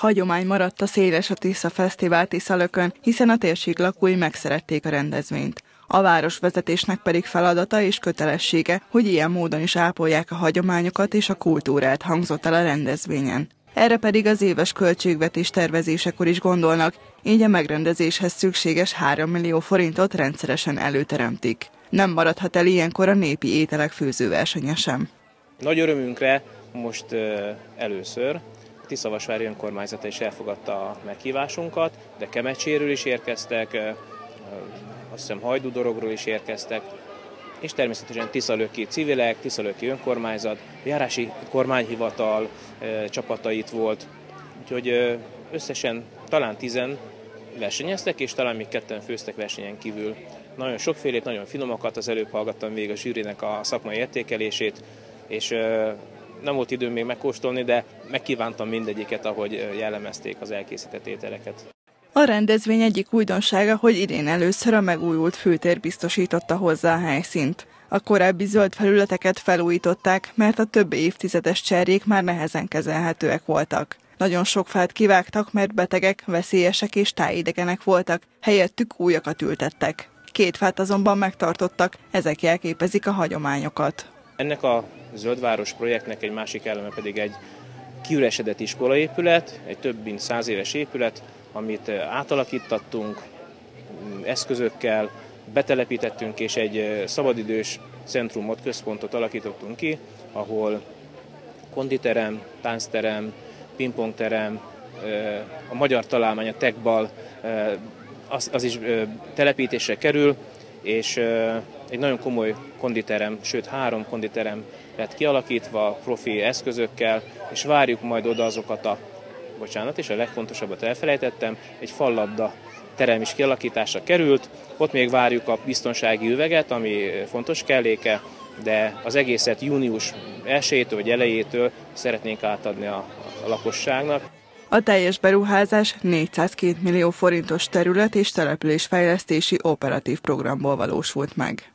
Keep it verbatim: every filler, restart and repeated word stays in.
Hagyomány maradt a Széles a Tisza Fesztivál Tiszalökön, hiszen a térség lakói megszerették a rendezvényt. A városvezetésnek pedig feladata és kötelessége, hogy ilyen módon is ápolják a hagyományokat és a kultúrát, hangzott el a rendezvényen. Erre pedig az éves költségvetés tervezésekor is gondolnak, így a megrendezéshez szükséges három millió forintot rendszeresen előteremtik. Nem maradhat el ilyenkor a népi ételek főzőversenye sem. Nagy örömünkre most először a Tiszavasvári önkormányzata is elfogadta a meghívásunkat, de Kemecséről is érkeztek, azt hiszem Hajdúdorogról is érkeztek, és természetesen tiszalöki civilek, tiszalöki önkormányzat, járási kormányhivatal csapata itt volt, úgyhogy összesen talán tizen versenyeztek, és talán még ketten főztek versenyen kívül. Nagyon sokfélét, nagyon finomakat, az előbb hallgattam végig a zsűrinek a szakmai értékelését, és nem volt időm még megkóstolni, de megkívántam mindegyiket, ahogy jellemezték az elkészített ételeket. A rendezvény egyik újdonsága, hogy idén először a megújult főtér biztosította hozzá a helyszínt. A korábbi zöld felületeket felújították, mert a több évtizedes cserjék már nehezen kezelhetőek voltak. Nagyon sok fát kivágtak, mert betegek, veszélyesek és tájidegenek voltak, helyettük újakat ültettek. Két fát azonban megtartottak, ezek jelképezik a hagyományokat. Ennek a Zöldváros projektnek egy másik eleme pedig egy kiüresedett iskolaépület, egy több mint száz éves épület, amit átalakítattunk eszközökkel, betelepítettünk, és egy szabadidős centrumot, központot alakítottunk ki, ahol konditerem, táncterem, pingpongterem, a magyar találmány, a tekbal, az, az is telepítésre kerül, és egy nagyon komoly konditerem, sőt három konditerem lett kialakítva profi eszközökkel, és várjuk majd oda azokat a, bocsánat, és a legfontosabbat elfelejtettem, egy fallabda terem is kialakításra került, ott még várjuk a biztonsági üveget, ami fontos kelléke, de az egészet június elsejétől vagy elejétől szeretnénk átadni a, a lakosságnak. A teljes beruházás négyszázkettő millió forintos terület és településfejlesztési operatív programból valósult meg.